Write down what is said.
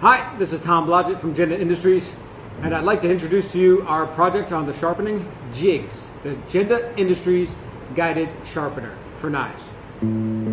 Hi, this is Tom Blodgett from Jende Industries, and I'd like to introduce to you our project on the sharpening JIGS, the Jende Industries Guided Sharpener for knives.